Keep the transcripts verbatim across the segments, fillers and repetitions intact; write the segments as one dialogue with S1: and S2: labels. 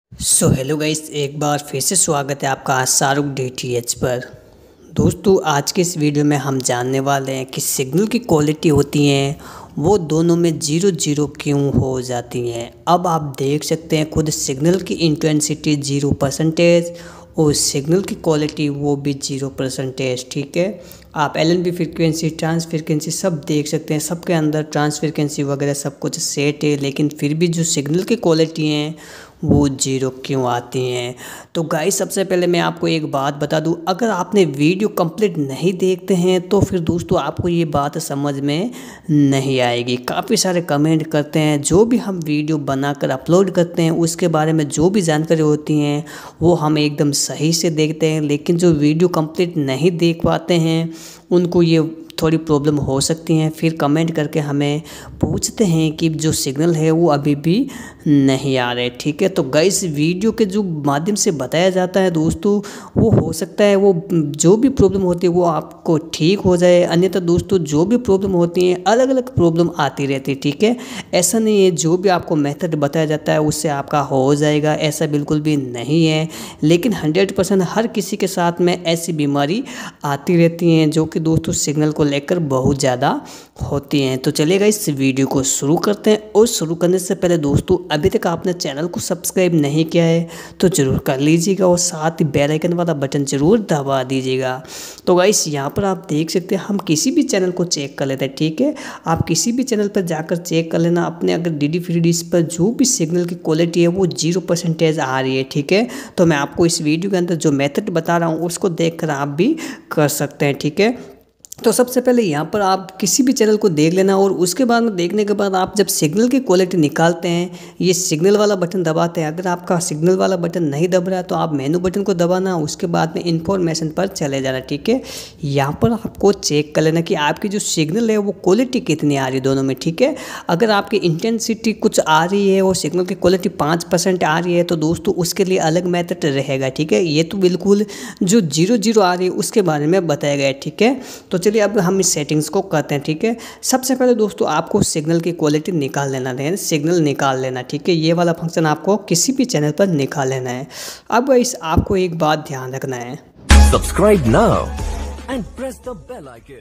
S1: So hello guys, एक बार फिर से स्वागत है आपका शाहरुख डी टी एच पर। दोस्तों, आज के इस वीडियो में हम जानने वाले हैं कि सिग्नल की क्वालिटी होती हैं वो दोनों में ज़ीरो ज़ीरो क्यों हो जाती हैं। अब आप देख सकते हैं खुद सिग्नल की इंटेंसिटी ज़ीरो परसेंटेज और सिग्नल की क्वालिटी वो भी ज़ीरो परसेंटेज। ठीक है, आप L N B frequency, trans frequency सब देख सकते हैं, सबके अंदर ट्रांस फ्रिक्वेंसी वगैरह सब कुछ सेट है, लेकिन फिर भी जो सिग्नल की क्वालिटी हैं वो जीरो क्यों आती हैं। तो गाइस, सबसे पहले मैं आपको एक बात बता दूं, अगर आपने वीडियो कंप्लीट नहीं देखते हैं तो फिर दोस्तों आपको ये बात समझ में नहीं आएगी। काफ़ी सारे कमेंट करते हैं, जो भी हम वीडियो बनाकर अपलोड करते हैं उसके बारे में जो भी जानकारी होती हैं वो हम एकदम सही से देखते हैं, लेकिन जो वीडियो कंप्लीट नहीं देख पाते हैं उनको ये थोड़ी प्रॉब्लम हो सकती हैं। फिर कमेंट करके हमें पूछते हैं कि जो सिग्नल है वो अभी भी नहीं आ रहे। ठीक है, तो गाइस, वीडियो के जो माध्यम से बताया जाता है दोस्तों, वो हो सकता है वो जो भी प्रॉब्लम होती है वो आपको ठीक हो जाए, अन्यथा दोस्तों जो भी प्रॉब्लम होती हैं अलग अलग प्रॉब्लम आती रहती है। ठीक है, ऐसा नहीं है जो भी आपको मेथड बताया जाता है उससे आपका हो जाएगा, ऐसा बिल्कुल भी नहीं है। लेकिन हंड्रेड परसेंट हर किसी के साथ में ऐसी बीमारी आती रहती हैं जो कि दोस्तों सिग्नल को लेकर बहुत ज़्यादा होती हैं। तो चलिएगा इस वीडियो को शुरू करते हैं, और शुरू करने से पहले दोस्तों अभी तक आपने चैनल को सब्सक्राइब नहीं किया है तो ज़रूर कर लीजिएगा, और साथ ही बेल आइकन वाला बटन ज़रूर दबा दीजिएगा। तो गाइस, यहाँ पर आप देख सकते हैं हम किसी भी चैनल को चेक कर लेते हैं। ठीक है, आप किसी भी चैनल पर जाकर चेक कर लेना अपने, अगर डी डी फ्री डिश पर जो भी सिग्नल की क्वालिटी है वो जीरो परसेंटेज आ रही है। ठीक है, तो मैं आपको इस वीडियो के अंदर जो मेथड बता रहा हूँ उसको देख कर आप भी कर सकते हैं। ठीक है, तो सबसे पहले यहाँ पर आप किसी भी चैनल को देख लेना, और उसके बाद में देखने के बाद आप जब सिग्नल की क्वालिटी निकालते हैं ये सिग्नल वाला बटन दबाते हैं। अगर आपका सिग्नल वाला बटन नहीं दब रहा है तो आप मेनू बटन को दबाना, उसके बाद में इन्फॉर्मेशन पर चले जाना। ठीक है, यहाँ पर आपको चेक कर लेना कि आपकी जो सिग्नल है वो क्वालिटी कितनी आ रही है दोनों में। ठीक है, अगर आपकी इंटेंसिटी कुछ आ रही है और सिग्नल की क्वालिटी पाँच परसेंट आ रही है तो दोस्तों उसके लिए अलग मेथड रहेगा। ठीक है, ये तो बिल्कुल जो जीरो जीरो आ रही है उसके बारे में बताया गया है। ठीक है, तो चलिए अब हम इस सेटिंग्स को करते हैं। ठीक है, सबसे पहले दोस्तों आपको सिग्नल की क्वालिटी निकाल लेना है, सिग्नल निकाल लेना। ठीक है, ये वाला फंक्शन आपको किसी भी चैनल पर निकाल लेना है। अब इस आपको एक बात ध्यान रखना है,
S2: subscribe now and press the bell icon.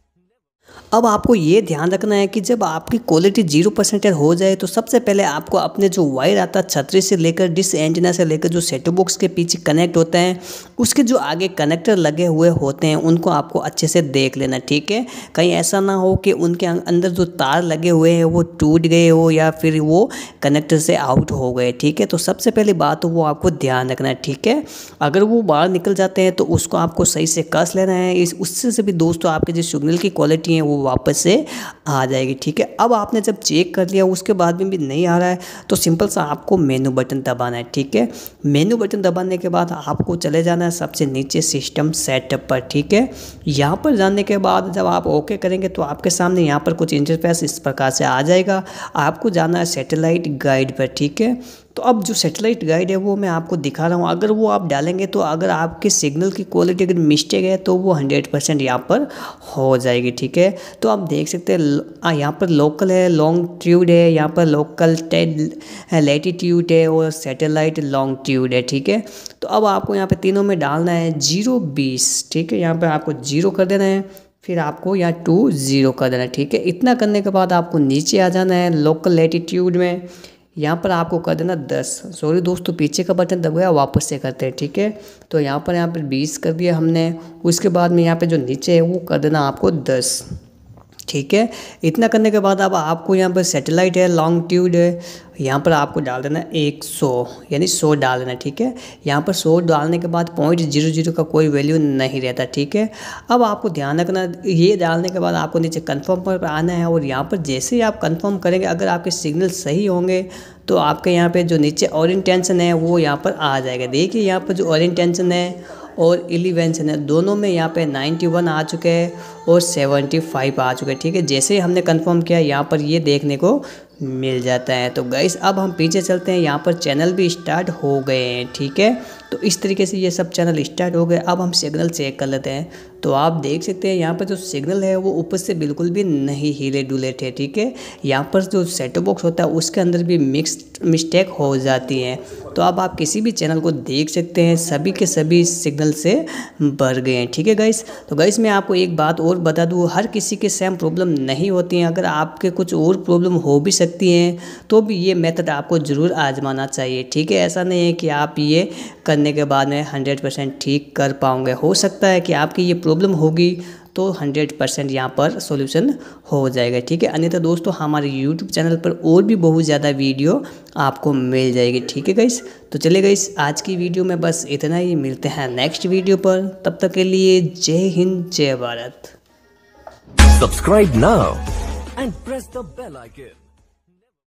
S1: अब आपको ये ध्यान रखना है कि जब आपकी क्वालिटी जीरो परसेंटेज हो जाए तो सबसे पहले आपको अपने जो वायर आता है छतरी से लेकर डिश एंटीना से लेकर जो सेट टॉप बॉक्स के पीछे कनेक्ट होता है उसके जो आगे कनेक्टर लगे हुए होते हैं उनको आपको अच्छे से देख लेना। ठीक है, कहीं ऐसा ना हो कि उनके अंदर जो तार लगे हुए हैं वो टूट गए हो या फिर वो कनेक्टर से आउट हो गए। ठीक है, तो सबसे पहली बात तो वो आपको ध्यान रखना है। ठीक है, अगर वो बाहर निकल जाते हैं तो उसको आपको सही से कस लेना है, इस उससे से भी दोस्तों आपके जो सिग्नल की क्वालिटी है वो वापस से आ जाएगी। ठीक है, अब आपने जब चेक कर लिया उसके बाद में भी नहीं आ रहा है तो सिंपल सा आपको मेनू बटन दबाना है। ठीक है, मेनू बटन दबाने के बाद आपको चले जाना है सबसे नीचे सिस्टम सेटअप पर। ठीक है, यहाँ पर जाने के बाद जब आप ओके करेंगे तो आपके सामने यहाँ पर कुछ इंटरफेस इस प्रकार से आ जाएगा। आपको जाना है सैटेलाइट गाइड पर। ठीक है, तो अब जो सैटेलाइट गाइड है वो मैं आपको दिखा रहा हूँ, अगर वो आप डालेंगे तो अगर आपके सिग्नल की क्वालिटी अगर मिस्टेक है तो वो हंड्रेड परसेंट यहाँ पर हो जाएगी। ठीक है, तो आप देख सकते हैं यहाँ पर लोकल है, लॉन्गिट्यूड है, यहाँ पर लोकल लैटिट्यूड है और सैटेलाइट लॉन्गिट्यूड है। ठीक है, तो अब आपको यहाँ पे तीनों में डालना है जीरो बीस। ठीक है, यहाँ पर आपको जीरो कर देना है, फिर आपको यहाँ टू ज़ीरो कर देना है। ठीक है, इतना करने के बाद आपको नीचे आ जाना है लोकल लैटिट्यूड में, यहाँ पर आपको कर देना दस। सॉरी दोस्तों, पीछे का बटन दब गया, वापस से करते हैं। ठीक है, तो यहाँ पर यहाँ पर बीस कर दिया हमने, उसके बाद में यहाँ पे जो नीचे है वो कर देना आपको दस। ठीक है, इतना करने के बाद अब आपको यहाँ पर सैटेलाइट है, लॉन्गिट्यूड है, यहाँ पर आपको डाल देना एक सौ, यानी सौ डाल देना। ठीक है, यहाँ पर सौ डालने के बाद पॉइंट जीरो जीरो का कोई वैल्यू नहीं रहता। ठीक है, अब आपको ध्यान रखना, ये डालने के बाद आपको नीचे कंफर्म पर आना है, और यहाँ पर जैसे ही आप कंफर्म करेंगे अगर आपके सिग्नल सही होंगे तो आपके यहाँ पे जो नीचे ओरिएंटेशन है वो यहाँ पर आ जाएगा। देखिए यहाँ पर जो ओरिएंटेशन है और एलिवेशन है दोनों में यहाँ पे नाइन्टी वन आ चुके हैं, और सेवेंटी फाइव आ चुका है। ठीक है, जैसे ही हमने कंफर्म किया यहाँ पर ये देखने को मिल जाता है। तो गाइस अब हम पीछे चलते हैं, यहाँ पर चैनल भी स्टार्ट हो गए हैं। ठीक है, तो इस तरीके से ये सब चैनल स्टार्ट हो गए। अब हम सिग्नल चेक कर लेते हैं। तो आप देख सकते हैं यहाँ पर जो सिग्नल है वो ऊपर से बिल्कुल भी नहीं हिले डुले थे। ठीक है, यहाँ पर जो सेट टॉप बॉक्स होता है उसके अंदर भी मिक्स्ड मिस्टेक हो जाती है। तो अब आप किसी भी चैनल को देख सकते हैं, सभी के सभी सिग्नल से भर गए हैं। ठीक है गाइस, तो गाइस मैं आपको एक बात और बता दूँ, हर किसी के सेम प्रॉब्लम नहीं होती हैं। अगर आपके कुछ और प्रॉब्लम हो भी सकती हैं तो भी ये मेथड आपको ज़रूर आजमाना चाहिए। ठीक है, ऐसा नहीं है कि आप ये करने के बाद में हंड्रेड परसेंट ठीक कर पाओगे। हो सकता है कि आपकी ये प्रॉब्लम होगी तो हंड्रेड परसेंट यहाँ पर सॉल्यूशन हो जाएगा। ठीक है, अन्यथा दोस्तों हमारे यूट्यूब चैनल पर और भी बहुत ज़्यादा वीडियो आपको मिल जाएगी। ठीक है गाइस, तो चलिए गाइस आज की वीडियो में बस इतना ही। मिलते हैं नेक्स्ट वीडियो पर, तब तक के लिए जय हिंद जय Bharat.
S2: Subscribe now and press the bell icon.